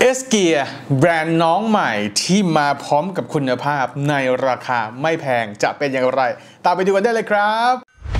S Gear แบรนด์น้องใหม่ที่มาพร้อมกับคุณภาพในราคาไม่แพงจะเป็นอย่างไรตามไปดูกันได้เลยครับ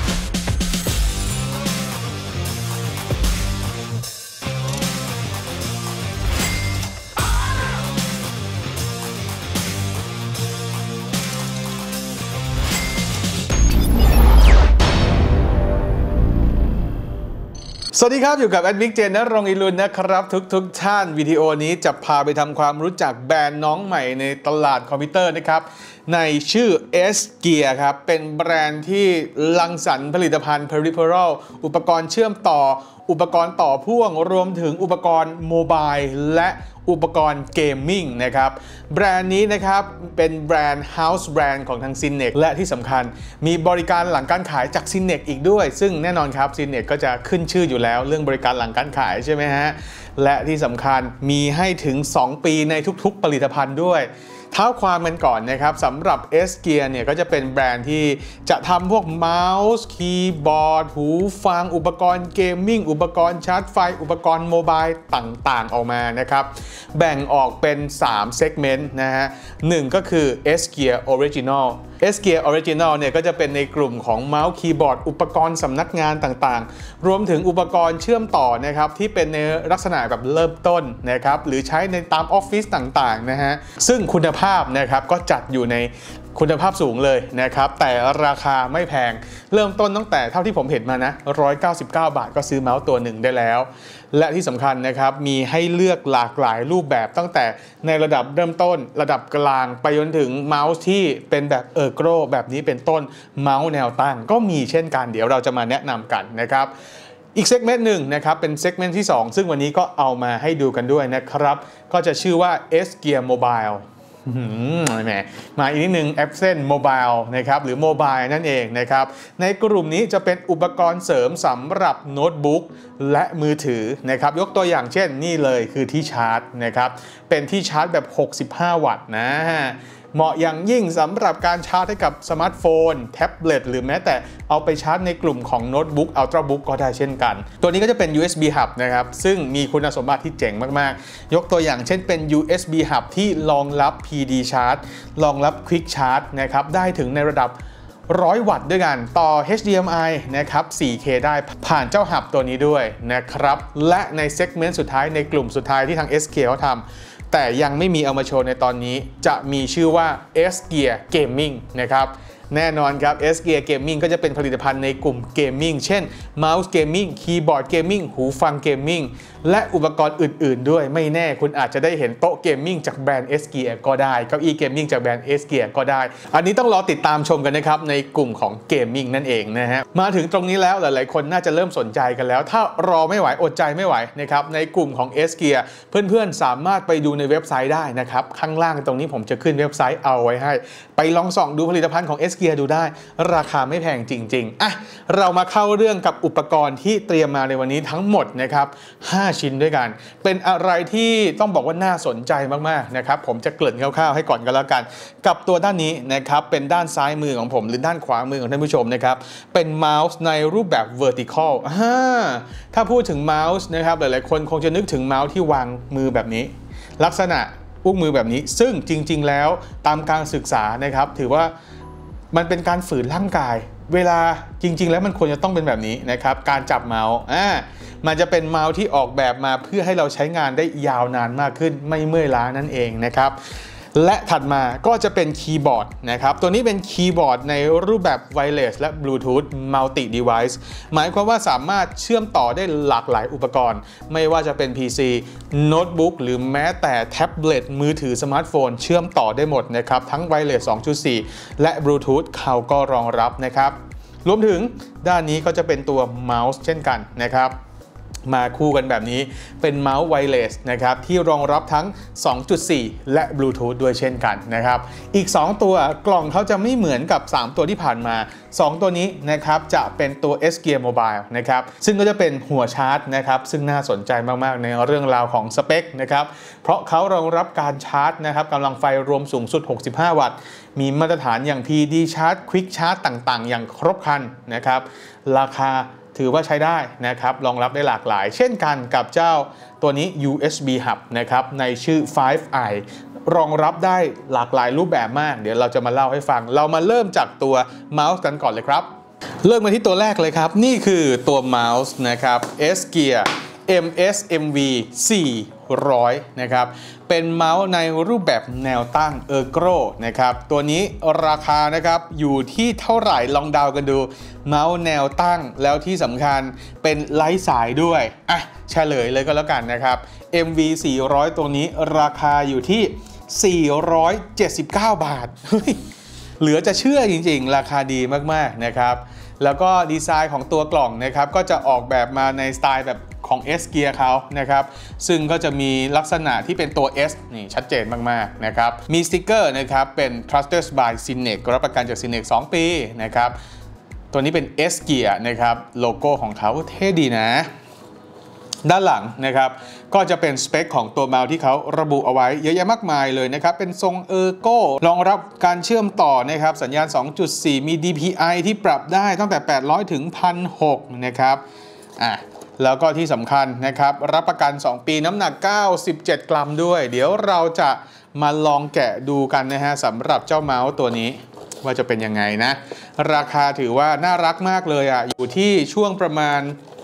สวัสดีครับอยู่กับแอดมิกเจนณรงค์ อิรุณนะครับทุกท่านวิดีโอนี้จะพาไปทำความรู้จักแบรนด์น้องใหม่ในตลาดคอมพิวเตอร์นะครับในชื่อ S Gear ครับเป็นแบรนด์ที่รังสรรค์ผลิตภัณฑ์ Peripheral อุปกรณ์เชื่อมต่ออุปกรณ์ต่อพ่วงรวมถึงอุปกรณ์โมบายและอุปกรณ์เกมมิ่งนะครับแบรนด์นี้นะครับเป็นแบรนด์ House Brand ของทาง Cinex และที่สำคัญมีบริการหลังการขายจาก Cinex อีกด้วยซึ่งแน่นอนครับ Cinex ก็จะขึ้นชื่ออยู่แล้วเรื่องบริการหลังการขายใช่ไหมฮะและที่สำคัญมีให้ถึง2 ปีในทุกๆผลิตภัณฑ์ด้วยเท้าความกันก่อนนะครับสำหรับ S Gear เนี่ยก็จะเป็นแบรนด์ที่จะทำพวกเมาส์คีย์บอร์ดหูฟังอุปกรณ์เกมมิ่งอุปกรณ์ชาร์จไฟอุปกรณ์โมบายต่างๆออกมานะครับแบ่งออกเป็น3 segment นะฮะ1ก็คือ S Gear Original S Gear Original เนี่ยก็จะเป็นในกลุ่มของเมาส์คีย์บอร์ดอุปกรณ์สำนักงานต่างๆรวมถึงอุปกรณ์เชื่อมต่อนะครับที่เป็นในลักษณะแบบเริ่มต้นนะครับหรือใช้ในตามออฟฟิศต่างๆนะฮะซึ่งคุณภาพนะครับก็จัดอยู่ในคุณภาพสูงเลยนะครับแต่ราคาไม่แพงเริ่มต้นตั้งแต่เท่าที่ผมเห็นมานะ199 บาทก็ซื้อเมาส์ตัวหนึ่งได้แล้วและที่สำคัญนะครับมีให้เลือกหลากหลายรูปแบบตั้งแต่ในระดับเริ่มต้นระดับกลางไปจนถึงเมาส์ที่เป็นแบบโกรแบบนี้เป็นต้นเมาส์แนวตั้งก็มีเช่นกันเดี๋ยวเราจะมาแนะนำกันนะครับอีกเซกเมนต์หนึ่งนะครับเป็นเซกเมนต์ที่2ซึ่งวันนี้ก็เอามาให้ดูกันด้วยนะครับก็จะชื่อว่า S Gear Mobileแหมมาอีกนิดนึง Absent Mobile นะครับหรือโมบายนั่นเองนะครับในกลุ่มนี้จะเป็นอุปกรณ์เสริมสำหรับโน้ตบุ๊กและมือถือนะครับยกตัวอย่างเช่นนี่เลยคือที่ชาร์จนะครับเป็นที่ชาร์จแบบ65 วัตต์นะเหมาะอย่างยิ่งสำหรับการชาร์จให้กับสมาร์ทโฟนแท็บเล็ตหรือแม้แต่เอาไปชาร์จในกลุ่มของโน้ตบุ๊ก Ultrabook ก็ได้เช่นกันตัวนี้ก็จะเป็น USB Hub นะครับซึ่งมีคุณสมบัติที่เจ๋งมากๆยกตัวอย่างเช่นเป็น USB Hub ที่รองรับ PD Charge รองรับ Quick Charge นะครับได้ถึงในระดับ100 วัตต์ด้วยกันต่อ HDMI นะครับ 4K ได้ผ่านเจ้าหับตัวนี้ด้วยนะครับและในเซกเมนต์สุดท้ายในกลุ่มสุดท้ายที่ทาง SK เขาทำแต่ยังไม่มีเอามาโชว์ในตอนนี้จะมีชื่อว่า S Gear Gaming นะครับแน่นอนครับ S Gear Gaming ก็จะเป็นผลิตภัณฑ์ในกลุ่มเกมมิ่งเช่นเมาส์เกมมิ่งคีย์บอร์ดเกมมิ่งหูฟังเกมมิ่งและอุปกรณ์อื่นๆด้วยไม่แน่คุณอาจจะได้เห็นโต๊ะเกมมิ่งจากแบรนด์ S Gear ก็ได้เก้าอี้เกมมิ่งจากแบรนด์ S Gear ก็ได้อันนี้ต้องรอติดตามชมกันนะครับในกลุ่มของเกมมิ่งนั่นเองนะฮะมาถึงตรงนี้แล้วหลายๆคนน่าจะเริ่มสนใจกันแล้วถ้ารอไม่ไหวอดใจไม่ไหวนะครับในกลุ่มของ S Gear เพื่อนๆสามารถไปดูในเว็บไซต์ได้นะครับข้างล่างตรงนี้ผมจะขึ้นเว็บไซต์เอาไว้ให้ไปลองส่องดูผลิตภัณฑ์ของ S Gear ดูได้ราคาไม่แพงจริงๆอ่ะเรามาเข้าเรื่องกับอุปกรณ์ที่เตรียมมาในวันนี้ทั้งหมดนะครับ5 ชิ้นด้วยกันเป็นอะไรที่ต้องบอกว่าน่าสนใจมากๆนะครับผมจะเกริ่นคร่าวๆให้ก่อนกันแล้วกันกับตัวด้านนี้นะครับเป็นด้านซ้ายมือของผมหรือด้านขวามือของท่านผู้ชมนะครับเป็นเมาส์ในรูปแบบ vertical ถ้าพูดถึงเมาส์นะครับหลายๆคนคงจะนึกถึงเมาส์ที่วางมือแบบนี้ลักษณะอุ้งมือแบบนี้ซึ่งจริงๆแล้วตามการศึกษานะครับถือว่ามันเป็นการฝืนร่างกายเวลาจริงๆแล้วมันควรจะต้องเป็นแบบนี้นะครับการจับเมาส์มันจะเป็นเมาส์ที่ออกแบบมาเพื่อให้เราใช้งานได้ยาวนานมากขึ้นไม่เมื่อยล้านั่นเองนะครับและถัดมาก็จะเป็นคีย์บอร์ดนะครับตัวนี้เป็นคีย์บอร์ดในรูปแบบไวเลสและบลูทูธมัลติดีไวซ์หมายความว่าสามารถเชื่อมต่อได้หลากหลายอุปกรณ์ไม่ว่าจะเป็น PC โน้ตบุ๊กหรือแม้แต่แท็บเล็ตมือถือสมาร์ทโฟนเชื่อมต่อได้หมดนะครับทั้งไวเลส 2.4 และบลูทูธเขาก็รองรับนะครับรวมถึงด้านนี้ก็จะเป็นตัวเมาส์เช่นกันนะครับมาคู่กันแบบนี้เป็นเมาส์ไวเลสนะครับที่รองรับทั้ง 2.4 และบลูทูธด้วยเช่นกันนะครับอีก2ตัวกล่องเขาจะไม่เหมือนกับ3ตัวที่ผ่านมา2ตัวนี้นะครับจะเป็นตัว S Gear Mobile นะครับซึ่งก็จะเป็นหัวชาร์จนะครับซึ่งน่าสนใจมากๆในเรื่องราวของสเปคนะครับเพราะเขารองรับการชาร์จนะครับกำลังไฟรวมสูงสุด65 วัตต์มีมาตรฐานอย่าง PD Charge Quick Charge ต่างๆอย่างครบครันนะครับราคาถือว่าใช้ได้นะครับรองรับได้หลากหลายเช่นกันกับเจ้าตัวนี้ USB Hub นะครับในชื่อ 5i รองรับได้หลากหลายรูปแบบมากเดี๋ยวเราจะมาเล่าให้ฟังเรามาเริ่มจากตัวเมาส์กันก่อนเลยครับเริ่มมาที่ตัวแรกเลยครับนี่คือตัวเมาส์นะครับ S-Gear MSMV 400นะครับเป็นเมาส์ในรูปแบบแนวตั้ง Ergo นะครับตัวนี้ราคานะครับอยู่ที่เท่าไหร่ลองเดากันดูเมาส์แนวตั้งแล้วที่สำคัญเป็นไร้สายด้วยอ่ะเฉลยเลยก็แล้วกันนะครับ MV 400ตัวนี้ราคาอยู่ที่479 บาทเหลือจะเชื่อจริงๆราคาดีมากๆนะครับแล้วก็ดีไซน์ของตัวกล่องนะครับก็จะออกแบบมาในสไตล์แบบของ S-Gear เขานะครับซึ่งก็จะมีลักษณะที่เป็นตัว S นี่ชัดเจนมากๆนะครับมีสติกเกอร์นะครับเป็น Trusted by Cinex รับประกันจาก Cinex 2 ปีนะครับตัวนี้เป็น S-Gear นะครับโลโก้ของเขาเท่ดีนะด้านหลังนะครับก็จะเป็นสเปคของตัวเมาส์ที่เขาระบุเอาไว้เยอะแยะมากมายเลยนะครับเป็นทรง Ergo รองรับการเชื่อมต่อนะครับสัญญาณ 2.4 มี DPI ที่ปรับได้ตั้งแต่800ถึง 1,600 นะครับแล้วก็ที่สำคัญนะครับรับประกัน2ปีน้ำหนัก97 กรัมด้วยเดี๋ยวเราจะมาลองแกะดูกันนะฮะสำหรับเจ้าเมาส์ตัวนี้ว่าจะเป็นยังไงนะราคาถือว่าน่ารักมากเลยอยู่ที่ช่วงประมาณ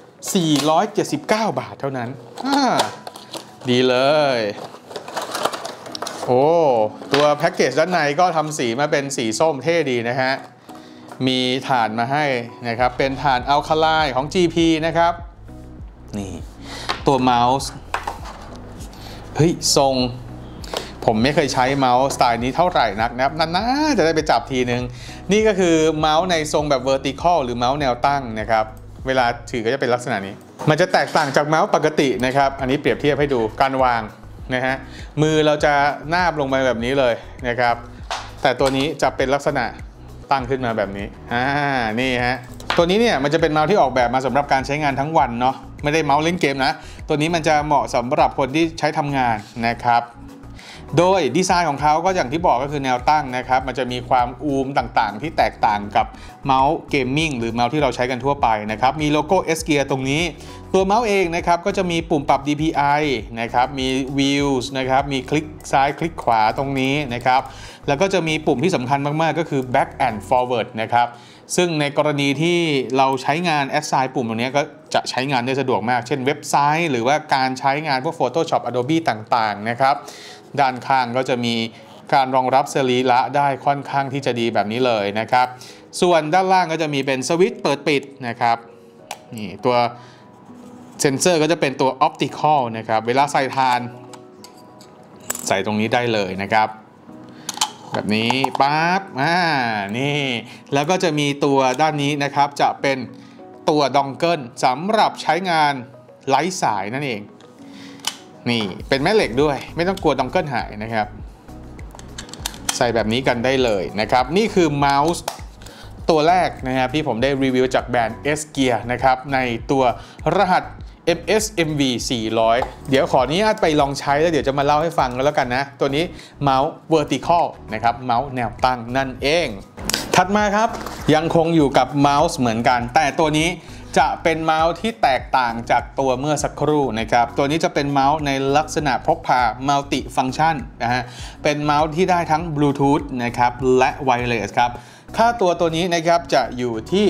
479 บาทเท่านั้นดีเลยโอ้ตัวแพ็กเกจด้านในก็ทำสีมาเป็นสีส้มเท่ดีนะฮะมีถ่านมาให้นะครับเป็นถ่านอัลคาไลน์ของ GP นะครับนี่ตัวเมาส์เฮ้ยทรงผมไม่เคยใช้เมาส์สไตล์นี้เท่าไหร่นักนะครับนานๆจะได้ไปจับทีนึงนี่ก็คือเมาส์ในทรงแบบ vertical หรือเมาส์แนวตั้งนะครับเวลาถือก็จะเป็นลักษณะนี้มันจะแตกต่างจากเมาส์ปกตินะครับอันนี้เปรียบเทียบให้ดูการวางนะฮะมือเราจะนาบลงไปแบบนี้เลยนะครับแต่ตัวนี้จะเป็นลักษณะตั้งขึ้นมาแบบนี้นี่ฮะตัวนี้เนี่ยมันจะเป็นเมาส์ที่ออกแบบมาสำหรับการใช้งานทั้งวันเนาะไม่ได้เมาส์เล่นเกมนะตัวนี้มันจะเหมาะสำหรับคนที่ใช้ทำงานนะครับโดยดีไซน์ของเขาก็อย่างที่บอกก็คือแนวตั้งนะครับมันจะมีความอูมต่างๆที่แตกต่างกับเมาส์เกมมิ่งหรือเมาส์ที่เราใช้กันทั่วไปนะครับมีโลโก้ S-Gear ตรงนี้ตัวเมาส์เองนะครับก็จะมีปุ่มปรับ DPI นะครับมี Wheels นะครับมีคลิกซ้ายคลิกขวาตรงนี้นะครับแล้วก็จะมีปุ่มที่สำคัญมากๆก็คือ Back and Forward นะครับซึ่งในกรณีที่เราใช้งาน Assign ปุ่มตรงนี้ก็จะใช้งานได้สะดวกมากเช่นเว็บไซต์หรือว่าการใช้งานพวก Photoshop Adobe ต่างๆนะครับด้านข้างก็จะมีการรองรับสรีระได้ค่อนข้างที่จะดีแบบนี้เลยนะครับส่วนด้านล่างก็จะมีเป็นสวิตช์เปิดปิดนะครับนี่ตัวเซนเซอร์ก็จะเป็นตัว Optical นะครับเวลาใส่ทานใส่ตรงนี้ได้เลยนะครับแบบนี้ปั๊บนี่แล้วก็จะมีตัวด้านนี้นะครับจะเป็นตัวดองเกิลสำหรับใช้งานไร้สายนั่นเองนี่เป็นแม่เหล็กด้วยไม่ต้องกลัวดองเกิลหายนะครับใส่แบบนี้กันได้เลยนะครับนี่คือเมาส์ตัวแรกนะครับที่ผมได้รีวิวจากแบรนด์ S-Gear นะครับในตัวรหัส MSMV 400เดี๋ยวขออนุญาตไปลองใช้แล้วเดี๋ยวจะมาเล่าให้ฟังกันแล้วกันนะตัวนี้เมาส์ vertical นะครับเมาส์แนวตั้งนั่นเองถัดมาครับยังคงอยู่กับเมาส์เหมือนกันแต่ตัวนี้จะเป็นเมาส์ที่แตกต่างจากตัวเมื่อสักครู่นะครับตัวนี้จะเป็นเมาส์ในลักษณะพกพามัลติฟังก์ชันนะฮะเป็นเมาส์ที่ได้ทั้งบลูทูธนะครับและไวเลสครับค่าตัวนี้นะครับจะอยู่ที่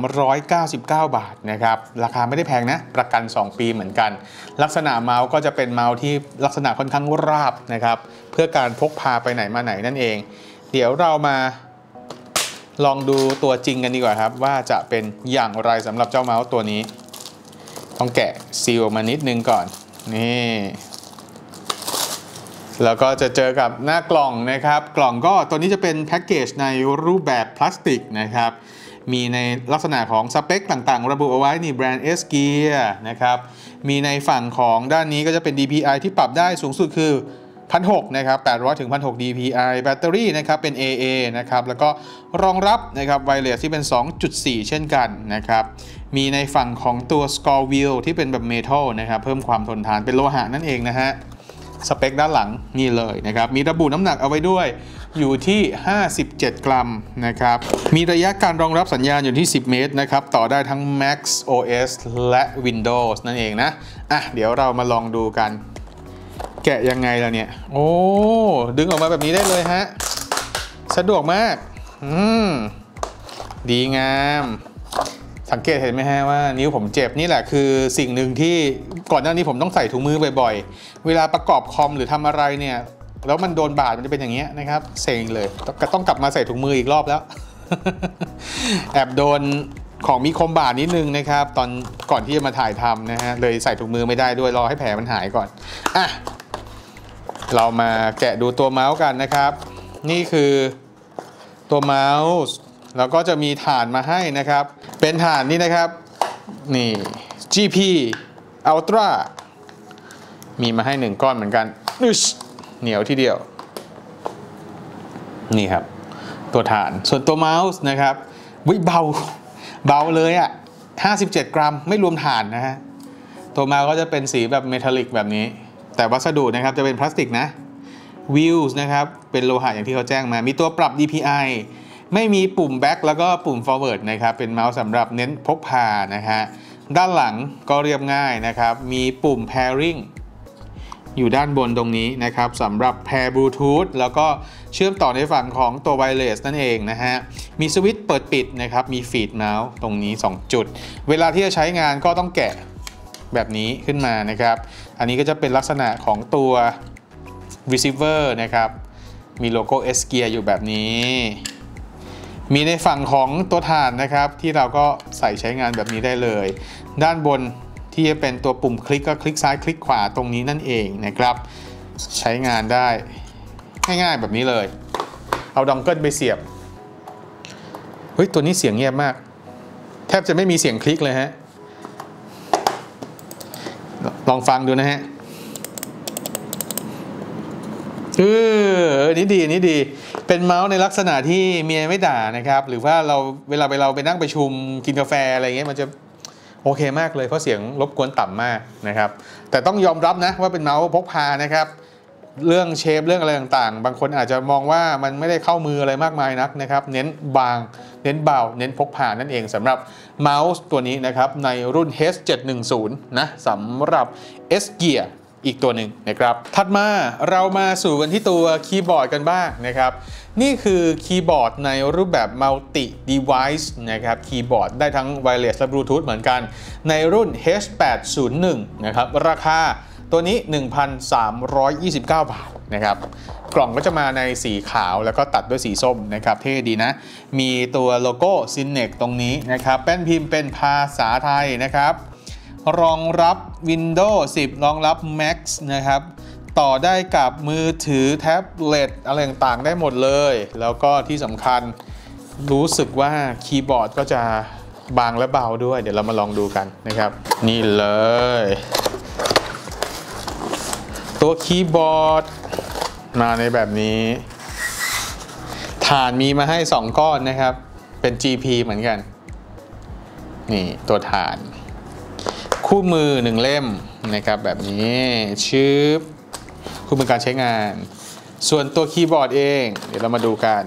399 บาทนะครับราคาไม่ได้แพงนะประกัน2ปีเหมือนกันลักษณะเมาส์ก็จะเป็นเมาส์ที่ลักษณะค่อนข้างราบนะครับเพื่อการพกพาไปไหนมาไหนนั่นเองเดี๋ยวเรามาลองดูตัวจริงกันดีกว่าครับว่าจะเป็นอย่างไรสำหรับเจ้าเมาส์ตัวนี้ต้องแกะซีลออกมานิดนึงก่อนนี่แล้วก็จะเจอกับหน้ากล่องนะครับกล่องก็ตัวนี้จะเป็นแพ็กเกจในรูปแบบพลาสติกนะครับมีในลักษณะของสเปคต่างๆระบุเอาไว้นี่แบรนด์ S-Gear นะครับมีในฝั่งของด้านนี้ก็จะเป็น DPI ที่ปรับได้สูงสุดคือ1,600 นะครับ800ถึง 1,600 DPI แบตเตอรี่นะครับเป็น AA นะครับแล้วก็รองรับนะครับไวเลสที่เป็น 2.4 เช่นกันนะครับมีในฝั่งของตัว Score Wheel ที่เป็นแบบเมทัลนะครับเพิ่มความทนทานเป็นโลหะนั่นเองนะฮะสเปคด้านหลังนี่เลยนะครับมีระบุน้ำหนักเอาไว้ด้วยอยู่ที่57กรัมนะครับมีระยะการรองรับสัญญาณอยู่ที่10เมตรนะครับต่อได้ทั้ง Mac OS และ Windows นั่นเองนะเดี๋ยวเรามาลองดูกันแกะยังไงล่ะเนี่ยโอ้ดึงออกมาแบบนี้ได้เลยฮะสะดวกมากดีงามสังเกตเห็นไหมฮะว่านิ้วผมเจ็บนี่แหละคือสิ่งหนึ่งที่ก่อนหน้านี้ผมต้องใส่ถุงมือบ่อยๆเวลาประกอบคอมหรือทำอะไรเนี่ยแล้วมันโดนบาดมันจะเป็นอย่างเงี้ยนะครับเซ็งเลยต้องกลับมาใส่ถุงมืออีกรอบแล้ว แอบโดนของมีคมบาดนิดนึงนะครับตอนก่อนที่จะมาถ่ายทำนะฮะเลยใส่ถุงมือไม่ได้ด้วยรอให้แผลมันหายก่อนเรามาแกะดูตัวเมาส์กันนะครับนี่คือตัวเมาส์แล้วก็จะมีฐานมาให้นะครับเป็นฐานนี่นะครับนี่ GP Ultra มีมาให้1ก้อนเหมือนกันเหนียวทีเดียวนี่ครับตัวฐานส่วนตัวเมาส์นะครับเบาเลย57กรัมไม่รวมฐานนะฮะตัวเมาส์ก็จะเป็นสีแบบเมทัลลิกแบบนี้แต่วัสดุนะครับจะเป็นพลาสติกนะวิลส์นะครับเป็นโลหะอย่างที่เขาแจ้งมามีตัวปรับ DPI ไม่มีปุ่ม back แล้วก็ปุ่ม forward นะครับเป็นเมาส์สำหรับเน้นพกพานะฮะด้านหลังก็เรียบง่ายนะครับมีปุ่ม pairing อยู่ด้านบนตรงนี้นะครับสำหรับ pair Bluetooth แล้วก็เชื่อมต่อในฝั่งของตัว wireless นั่นเองนะฮะมีสวิตช์เปิดปิดนะครับมีฟีดเมาส์ตรงนี้2จุดเวลาที่จะใช้งานก็ต้องแกะแบบนี้ขึ้นมานะครับอันนี้ก็จะเป็นลักษณะของตัว receiver นะครับมีโลโก้ S Gear อยู่แบบนี้มีในฝั่งของตัวฐานนะครับที่เราก็ใส่ใช้งานแบบนี้ได้เลยด้านบนที่จะเป็นตัวปุ่มคลิกก็คลิกซ้ายคลิกขวาตรงนี้นั่นเองนะครับใช้งานได้ง่ายๆแบบนี้เลยเอาดองเกิลไปเสียบเฮ้ยตัวนี้เสียงเงียบมากแทบจะไม่มีเสียงคลิกเลยฮะลองฟังดูนะฮะนี่ดีเป็นเมาส์ในลักษณะที่เมียไม่ด่านะครับหรือว่าเวลาเราไปนั่งประชุมกินกาแฟอะไรเงี้ยมันจะโอเคมากเลยเพราะเสียงรบกวนต่ำมากนะครับแต่ต้องยอมรับนะว่าเป็นเมาส์พกพานะครับเรื่องเชฟเรื่องอะไรต่างๆบางคนอาจจะมองว่ามันไม่ได้เข้ามืออะไรมากมายนักนะครับเน้นบางเน้นเบาเน้นพกพานั่นเองสำหรับเมาส์ตัวนี้นะครับในรุ่น H710 นะสำหรับ S Gear อีกตัวหนึ่งนะครับถัดมาเรามาสู่กันที่ตัวคีย์บอร์ดกันบ้างนะครับนี่คือคีย์บอร์ดในรูปแบบ Multi Device นะครับคีย์บอร์ดได้ทั้ง Wireless และ Bluetooth เหมือนกันในรุ่น H801 นะครับราคาตัวนี้ 1,329 บาทนะครับกล่องก็จะมาในสีขาวแล้วก็ตัดด้วยสีส้มนะครับเท่ดีนะมีตัวโลโก้ Cinex ตรงนี้นะครับแป้นพิมพ์เป็นภาษาไทยนะครับรองรับ Windows 10 รองรับ Mac นะครับต่อได้กับมือถือแท็บเล็ตอะไรต่างๆได้หมดเลยแล้วก็ที่สำคัญรู้สึกว่าคีย์บอร์ดก็จะบางและเบาด้วยเดี๋ยวเรามาลองดูกันนะครับนี่เลยตัวคีย์บอร์ดมาในแบบนี้ฐานมีมาให้2ก้อนนะครับเป็น GP เหมือนกันนี่ตัวฐานคู่มือ1เล่มนะครับแบบนี้ชื่อคู่มือการใช้งานส่วนตัวคีย์บอร์ดเองเดี๋ยวเรามาดูกัน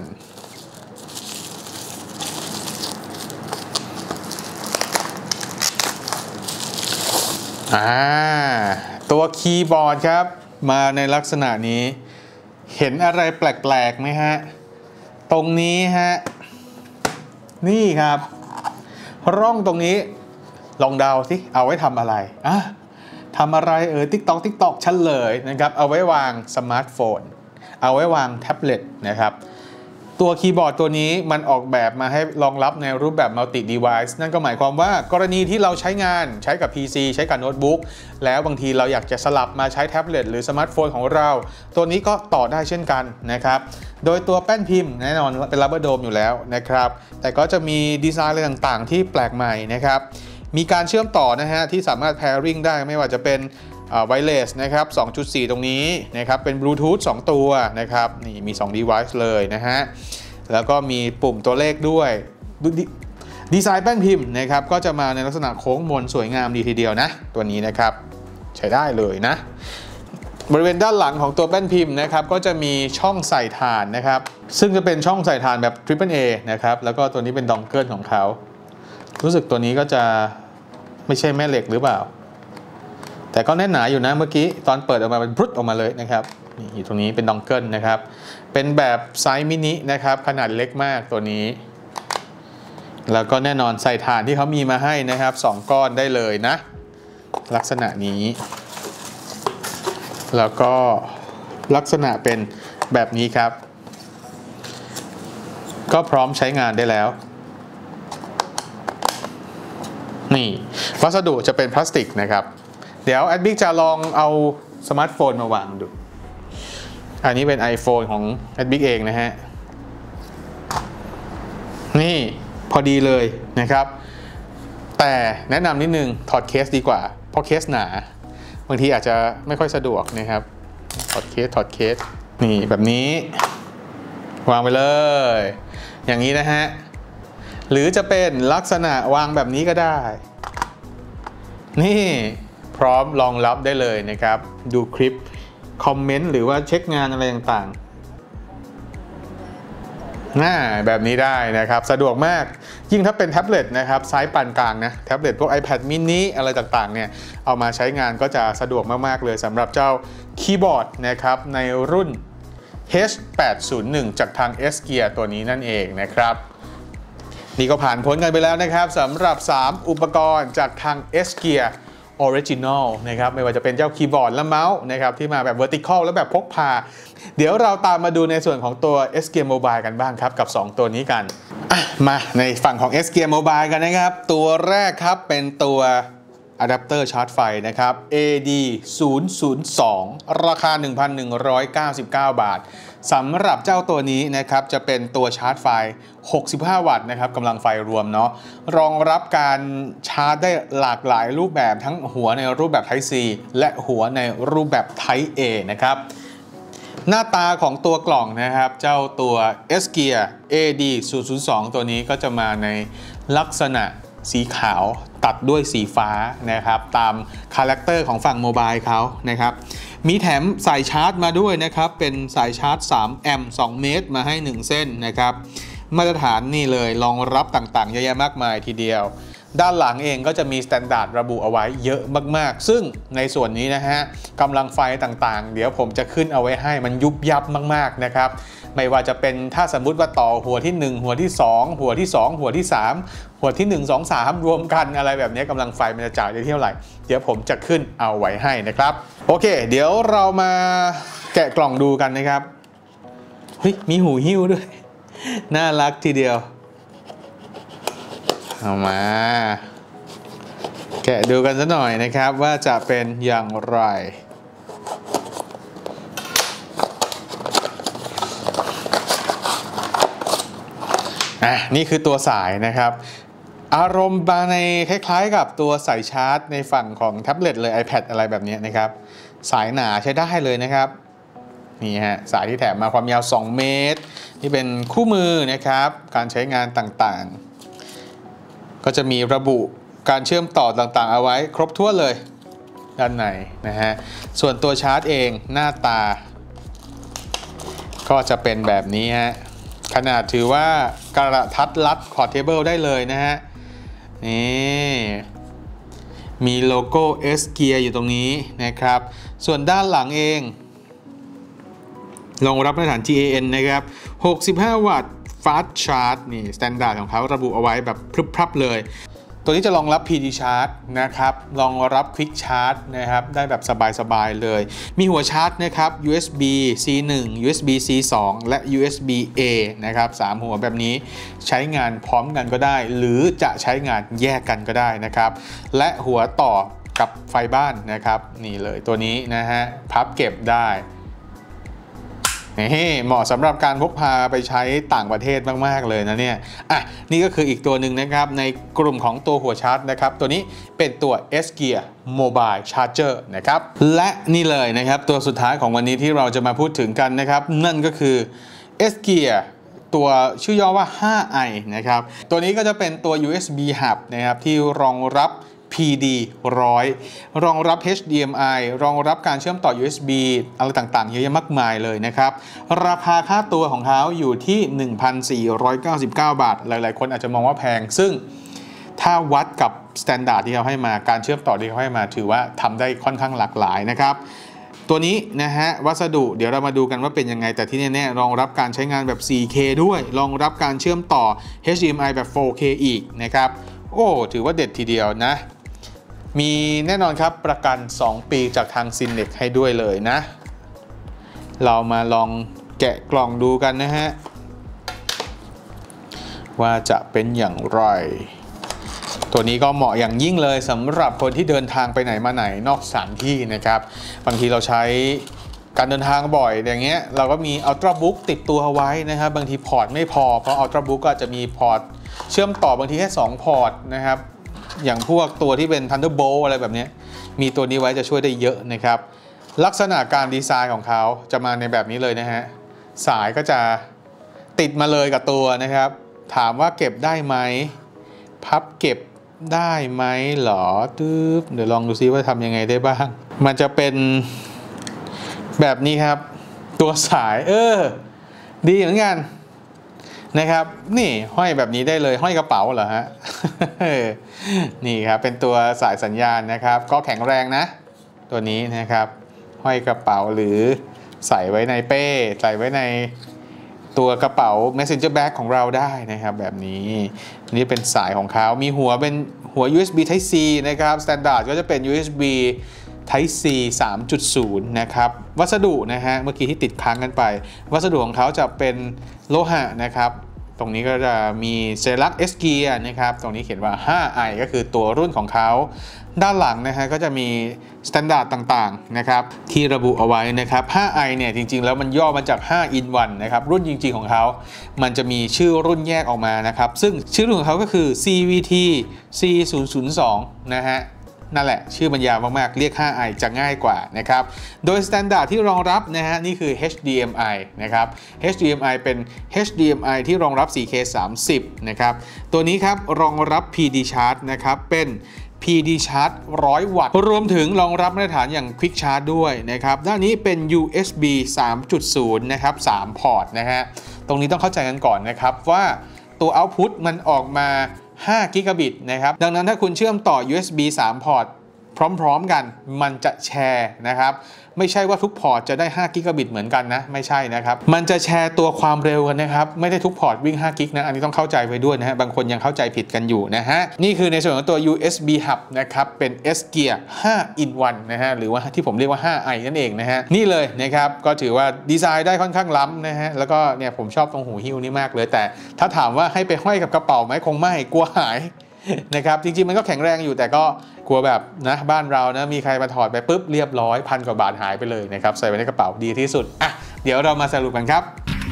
ตัวคีย์บอร์ดครับมาในลักษณะนี้เห็นอะไรแปลกๆไหมฮะตรงนี้ฮะนี่ครับร่องตรงนี้ลองเดาสิเอาไว้ทำอะไรทำอะไรติ๊กตอกเฉลยนะครับเอาไว้วางสมาร์ทโฟนเอาไว้วางแท็บเล็ตนะครับตัวคีย์บอร์ดตัวนี้มันออกแบบมาให้รองรับในรูปแบบ Multi Device นั่นก็หมายความว่ากรณีที่เราใช้งานใช้กับ PC ใช้กับโน้ตบุ๊กแล้วบางทีเราอยากจะสลับมาใช้แท็บเล็ตหรือสมาร์ทโฟนของเราตัวนี้ก็ต่อได้เช่นกันนะครับโดยตัวแป้นพิมพ์แน่นอนเป็น Rubber Dome อยู่แล้วนะครับแต่ก็จะมีดีไซน์อะไรต่างๆที่แปลกใหม่นะครับมีการเชื่อมต่อนะฮะที่สามารถ pairing ได้ไม่ว่าจะเป็นwireless นะครับ 2.4 ตรงนี้นะครับเป็น Bluetooth 2 ตัวนะครับนี่มี2 device เลยนะฮะแล้วก็มีปุ่มตัวเลขด้วยดีไซน์แป้นพิมพ์นะครับก็จะมาในลักษณะโค้งมนสวยงามดีทีเดียวนะตัวนี้นะครับใช้ได้เลยนะบริเวณด้านหลังของตัวแป้นพิมพ์นะครับก็จะมีช่องใส่ถ่านนะครับซึ่งจะเป็นช่องใส่ถ่านแบบ Triple A นะครับแล้วก็ตัวนี้เป็นดองเกิลของเขารู้สึกตัวนี้ก็จะไม่ใช่แม่เหล็กหรือเปล่าแต่ก็แน่นหนาอยู่นะเมื่อกี้ตอนเปิดออกมาเป็นพรุดออกมาเลยนะครับนี่อยู่ตรงนี้เป็นดองเกิลนะครับเป็นแบบไซส์มินินะครับขนาดเล็กมากตัวนี้แล้วก็แน่นอนใส่ถ่านที่เขามีมาให้นะครับ2 ก้อนได้เลยนะลักษณะนี้แล้วก็ลักษณะเป็นแบบนี้ครับก็พร้อมใช้งานได้แล้วนี่วัสดุจะเป็นพลาสติกนะครับเดี๋ยวแอดบิ๊กจะลองเอาสมาร์ทโฟนมาวางดูอันนี้เป็น iPhone ของแอดบิ๊กเองนะฮะนี่พอดีเลยนะครับแต่แนะนำนิดนึงถอดเคสดีกว่าเพราะเคสหนาบางทีอาจจะไม่ค่อยสะดวกนะครับถอดเคสนี่แบบนี้วางไปเลยอย่างนี้นะฮะหรือจะเป็นลักษณะวางแบบนี้ก็ได้นี่พร้อมรองรับได้เลยนะครับดูคลิปคอมเมนต์หรือว่าเช็คงานอะไรต่างๆแบบนี้ได้นะครับสะดวกมากยิ่งถ้าเป็นแท็บเล็ตนะครับไซส์ปานกลางนะแท็บเล็ตพวก iPad mini อะไรต่างๆเนี่ยเอามาใช้งานก็จะสะดวกมากๆเลยสำหรับเจ้าคีย์บอร์ดนะครับในรุ่น H801 จากทาง S-Gear ตัวนี้นั่นเองนะครับนี่ก็ผ่านพ้นกันไปแล้วนะครับสำหรับ3อุปกรณ์จากทาง S-Gear Original นะครับไม่ว่าจะเป็นเจ้าคีย์บอร์ดและเมาส์นะครับที่มาแบบ vertical และแบบพกพาเดี๋ยวเราตามมาดูในส่วนของตัว S-Gear Mobile กันบ้างครับกับ2ตัวนี้กันมาในฝั่งของ S-Gear Mobile กันนะครับตัวแรกครับเป็นตัวอะแดปเตอร์ชาร์จไฟนะครับ AD002 ราคา 1,199 บาทสำหรับเจ้าตัวนี้นะครับจะเป็นตัวชาร์จไฟ65 วัตต์นะครับกำลังไฟรวมเนาะรองรับการชาร์จได้หลากหลายรูปแบบทั้งหัวในรูปแบบ Type C และหัวในรูปแบบ Type A นะครับหน้าตาของตัวกล่องนะครับเจ้าตัว S-Gear AD002 ตัวนี้ก็จะมาในลักษณะสีขาวตัดด้วยสีฟ้านะครับตามคาแรคเตอร์ของฝั่งโมบายเขานะครับมีแถมสายชาร์จมาด้วยนะครับเป็นสายชาร์จ3 แอมป์ 2 เมตรมาให้1เส้นนะครับมาตรฐานนี่เลยรองรับต่างๆเยอะแยะมากมายทีเดียวด้านหลังเองก็จะมีสแตนดาร์ดระบุเอาไว้เยอะมากๆซึ่งในส่วนนี้นะฮะกำลังไฟต่างๆเดี๋ยวผมจะขึ้นเอาไว้ให้มันยุบยับมากๆนะครับไม่ว่าจะเป็นถ้าสมมุติว่าต่อหัวที่1หัวที่2หัวที่2หัวที่3หัวที่1 2 3รวมกันอะไรแบบนี้กำลังไฟมันจะจ่ายได้เท่าไหร่เดี๋ยวผมจะขึ้นเอาไว้ให้นะครับโอเคเดี๋ยวเรามาแกะกล่องดูกันนะครับเฮ้ยมีหูหิ้วด้วยน่ารักทีเดียวเอามาแกะดูกันสักหน่อยนะครับว่าจะเป็นอย่างไรนี่คือตัวสายนะครับอารมณ์ในคล้ายๆกับตัวสายชาร์จในฝั่งของแท็บเล็ตเลย iPad อะไรแบบนี้นะครับสายหนาใช้ได้เลยนะครับนี่ฮะสายที่แถมมาความยาว2 เมตรนี่เป็นคู่มือนะครับการใช้งานต่างๆก็จะมีระบุการเชื่อมต่อต่างๆเอาไว้ครบถ้วนเลยด้านในนะฮะส่วนตัวชาร์จเองหน้าตาก็จะเป็นแบบนี้ฮะขนาดถือว่ากระทัดรัดพอร์ตเทเบิลได้เลยนะฮะนี่มีโลโก้ S-Gear อยู่ตรงนี้นะครับส่วนด้านหลังเองรองรับมาตรฐาน GAN นะครับ65 วัตต์ Fast Charge นี่สแตนดาร์ดของเขาระบุเอาไว้แบบพรึบพรับเลยตัวนี้จะรองรับ PD Charge นะครับรองรับ Quick Charge นะครับได้แบบสบายๆเลยมีหัวชาร์จนะครับ USB C1 USB C2 และ USB A นะครับ3หัวแบบนี้ใช้งานพร้อมกันก็ได้หรือจะใช้งานแยกกันก็ได้นะครับและหัวต่อกับไฟบ้านนะครับนี่เลยตัวนี้นะฮะพับเก็บได้เหมาะสำหรับการพกพาไปใช้ต่างประเทศมากๆเลยนะเนี่ยนี่ก็คืออีกตัวหนึ่งนะครับในกลุ่มของตัวหัวชาร์จนะครับตัวนี้เป็นตัว S-Gear Mobile Charger นะครับและนี่เลยนะครับตัวสุดท้ายของวันนี้ที่เราจะมาพูดถึงกันนะครับนั่นก็คือ S-Gear ตัวชื่อย่อว่า 5i นะครับตัวนี้ก็จะเป็นตัว USB Hub นะครับที่รองรับ PD 100รองรับ HDMI รองรับการเชื่อมต่อ USB อะไรต่างๆเยอะแยะมากมายเลยนะครับราคาค่าตัวของเขาอยู่ที่ 1,499 บาทหลายๆคนอาจจะมองว่าแพงซึ่งถ้าวัดกับสแตนดาร์ดที่เขาให้มาการเชื่อมต่อที่เขาให้มาถือว่าทำได้ค่อนข้างหลากหลายนะครับตัวนี้นะฮะวัสดุเดี๋ยวเรามาดูกันว่าเป็นยังไงแต่ที่แน่ๆรองรับการใช้งานแบบ 4K ด้วยรองรับการเชื่อมต่อ HDMI แบบ 4K อีกนะครับโอ้ถือว่าเด็ดทีเดียวนะมีแน่นอนครับประกัน2 ปีจากทาง Cinex ให้ด้วยเลยนะเรามาลองแกะกล่องดูกันนะฮะว่าจะเป็นอย่างไรตัวนี้ก็เหมาะอย่างยิ่งเลยสำหรับคนที่เดินทางไปไหนมาไหนนอกสถานที่นะครับบางทีเราใช้การเดินทางบ่อยอย่างเงี้ยเราก็มี Ultrabook ติดตัวเอาไว้นะครับบางทีพอร์ตไม่พอเพราะ Ultrabook ก็จะมีพอร์ตเชื่อมต่อบางทีแค่2 พอร์ตนะครับอย่างพวกตัวที่เป็น Thunderbolt อะไรแบบนี้มีตัวนี้ไว้จะช่วยได้เยอะนะครับลักษณะการดีไซน์ของเขาจะมาในแบบนี้เลยนะฮะสายก็จะติดมาเลยกับตัวนะครับถามว่าเก็บได้ไหมพับเก็บได้ไหมหรอเดี๋ยวลองดูซิว่าทำยังไงได้บ้างมันจะเป็นแบบนี้ครับตัวสายดีเหมือนกันนะครับนี่ห้อยแบบนี้ได้เลยห้อยกระเป๋าเหรอฮะ นี่ครับเป็นตัวสายสัญญาณนะครับก็แข็งแรงนะตัวนี้นะครับห้อยกระเป๋าหรือใส่ไว้ในเป้ใส่ไว้ในตัวกระเป๋า messenger bag ของเราได้นะครับแบบนี้นี่เป็นสายของเขามีหัวเป็นหัว USB Type C นะครับ standard ก็จะเป็น USB Type C 3.0 นะครับวัสดุนะฮะเมื่อกี้ที่ติดค้างกันไปวัสดุของเขาจะเป็นโลหะนะครับตรงนี้ก็จะมีเซรัก S Gear นะครับตรงนี้เขียนว่า 5i ก็คือตัวรุ่นของเขาด้านหลังนะฮะก็จะมีสแตนดาร์ดต่างๆนะครับที่ระบุเอาไว้นะครับ 5i เนี่ยจริงๆแล้วมันย่อมาจาก5 in 1นะครับรุ่นจริงๆของเขามันจะมีชื่อรุ่นแยกออกมานะครับซึ่งชื่อรุ่นของเขาก็คือ CVT C002 นะฮะนั่นแหละชื่อบรรยาวมากๆเรียก 5i จะง่ายกว่านะครับโดยสแตนดาร์ดที่รองรับนะฮะนี่คือ HDMI นะครับ HDMI เป็น HDMI ที่รองรับ 4K 30นะครับตัวนี้ครับรองรับ PD Charge นะครับเป็น PD Charge 100 วัตต์รวมถึงรองรับมาตรฐานอย่าง Quick Charge ด้วยนะครับด้านนี้เป็น USB 3.0 นะครับ3 พอร์ตนะฮะตรงนี้ต้องเข้าใจกันก่อนนะครับว่าตัว Output มันออกมา5 กิกะบิตนะครับดังนั้นถ้าคุณเชื่อมต่อ USB 3 พอร์ตพร้อมๆกันมันจะแชร์นะครับไม่ใช่ว่าทุกพอร์ตจะได้5 กิกะบิตเหมือนกันนะไม่ใช่นะครับมันจะแชร์ตัวความเร็วกันนะครับไม่ได้ทุกพอร์ตวิ่ง5 กิกนะอันนี้ต้องเข้าใจไว้ด้วยนะฮะบางคนยังเข้าใจผิดกันอยู่นะฮะนี่คือในส่วนของตัว USB Hub นะครับเป็น S Gear 5 in 1นะฮะหรือว่าที่ผมเรียกว่า 5i นั่นเองนะฮะนี่เลยนะครับก็ถือว่าดีไซน์ได้ค่อนข้างล้ำนะฮะแล้วก็เนี่ยผมชอบตรงหูหิ้วนี่มากเลยแต่ถ้าถามว่าให้ไปห้อยกับกระเป๋าไหมคงไม่กลัวหายนะครับจริงๆมันก็แข็งแรงอยู่แต่ก็กลัวแบบนะบ้านเรานะมีใครมาถอดไปปุ๊บเรียบร้อย1,000 กว่าบาทหายไปเลยนะครับใส่ไว้ในกระเป๋าดีที่สุดอ่ะเดี๋ยวเรามาสรุปกันครับ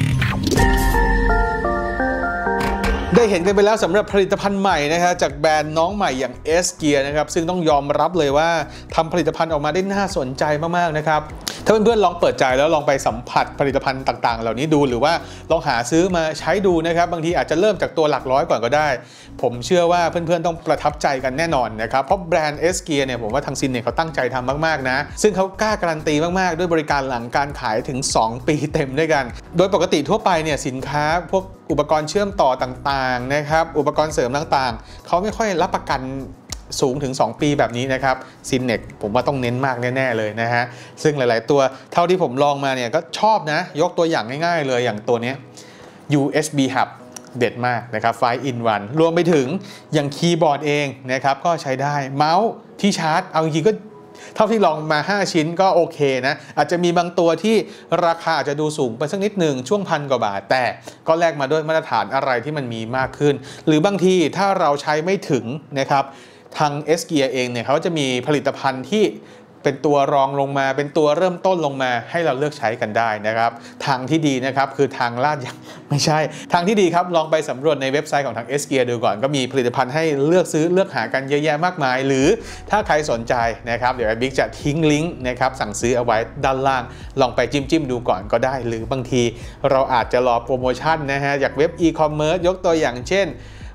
ได้เห็นกันไปแล้วสำหรับผลิตภัณฑ์ใหม่นะครับจากแบรนด์น้องใหม่อย่าง S Gear นะครับซึ่งต้องยอมรับเลยว่าทำผลิตภัณฑ์ออกมาได้น่าสนใจมากๆนะครับถ้าเพื่อนๆลองเปิดใจแล้วลองไปสัมผัสผลิตภัณฑ์ต่างๆเหล่านี้ดูหรือว่าลองหาซื้อมาใช้ดูนะครับบางทีอาจจะเริ่มจากตัวหลักร้อยก่อนก็ได้ผมเชื่อว่าเพื่อนๆต้องประทับใจกันแน่นอนนะครับเพราะแบรนด์ S Gear เนี่ยผมว่าทางซินเนี่ยเขาตั้งใจทำมากๆนะซึ่งเขากล้าการันตีมากๆด้วยบริการหลังการขายถึง2 ปีเต็มด้วยกันโดยปกติทั่วไปเนี่ยสินค้าพวกอุปกรณ์เชื่อมต่อต่างๆนะครับอุปกรณ์เสริมต่างๆเขาไม่ค่อยรับประกันสูงถึง2 ปีแบบนี้นะครับซินเน็กผมว่าต้องเน้นมากแน่ๆเลยนะฮะซึ่งหลายๆตัวเท่าที่ผมลองมาเนี่ยก็ชอบนะยกตัวอย่างง่ายๆเลยอย่างตัวนี้ USB Hub เด็ดมากนะครับ5 in 1รวมไปถึงอย่างคีย์บอร์ดเองนะครับก็ใช้ได้เมาส์ที่ชาร์จเอาจริงๆก็เท่าที่ลองมา5 ชิ้นก็โอเคนะอาจจะมีบางตัวที่ราคาอาจจะดูสูงไปสักนิดหนึ่งช่วง1,000 กว่าบาทแต่ก็แลกมาด้วยมาตรฐานอะไรที่มันมีมากขึ้นหรือบางทีถ้าเราใช้ไม่ถึงนะครับทาง S Gear เองเนี่ยเขาจะมีผลิตภัณฑ์ที่เป็นตัวรองลงมาเป็นตัวเริ่มต้นลงมาให้เราเลือกใช้กันได้นะครับทางที่ดีนะครับคือทางลาดอย่างไม่ใช่ทางที่ดีครับลองไปสำรวจในเว็บไซต์ของทาง S Gear ดูก่อนก็มีผลิตภัณฑ์ให้เลือกซื้อเลือกหากันเยอะแยะมากมายหรือถ้าใครสนใจนะครับเดี๋ยวบิ๊กจะทิ้งลิงก์นะครับสั่งซื้อเอาไว้ด้านล่างลองไปจิ้มดูก่อนก็ได้หรือบางทีเราอาจจะรอโปรโมชั่นนะฮะจากเว็บ e-commerce ยกตัวอย่างเช่น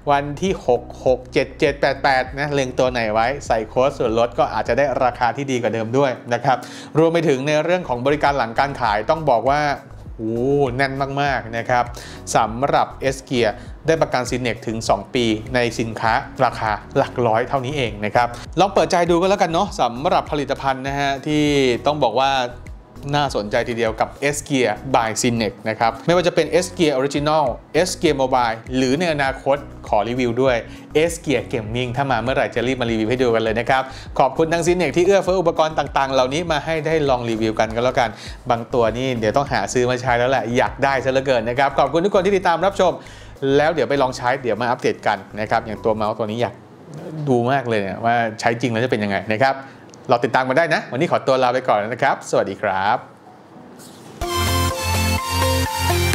วันที่66778นะเล็งตัวไหนไว้ใส่โค้ดส่วนลดก็อาจจะได้ราคาที่ดีกว่าเดิมด้วยนะครับรวมไปถึงในเรื่องของบริการหลังการขายต้องบอกว่าแน่นมากๆนะครับสำหรับ S Gear ได้ประกันซินเน็กถึง2 ปีในสินค้าราคาหลักร้อยเท่านี้เองนะครับลองเปิดใจดูก็แล้วกันเนาะสำหรับผลิตภัณฑ์นะฮะที่ต้องบอกว่าน่าสนใจทีเดียวกับ S Gear by Cinex นะครับไม่ว่าจะเป็น S Gear Original S Gear Mobile หรือในอนาคตขอรีวิวด้วย S Gear Gaming ถ้ามาเมื่อไหร่จะรีบมารีวิวให้ดูกันเลยนะครับขอบคุณทาง Cinex ที่เอื้อเฟื้ออุปกรณ์ต่างๆเหล่านี้มาให้ได้ลองรีวิวกันก็แล้วกันบางตัวนี่เดี๋ยวต้องหาซื้อมาใช้แล้วแหละอยากได้ซะเหลือเกินนะครับขอบคุณทุกคนที่ติดตามรับชมแล้วเดี๋ยวไปลองใช้เดี๋ยวมาอัปเดตกันนะครับอย่างตัวเมาส์ตัวนี้อยากดูมากเลยเนี่ยว่าใช้จริงแล้วจะเป็นยังไงนะครับเราติดตามกันได้นะวันนี้ขอตัวลาไปก่อนนะครับสวัสดีครับ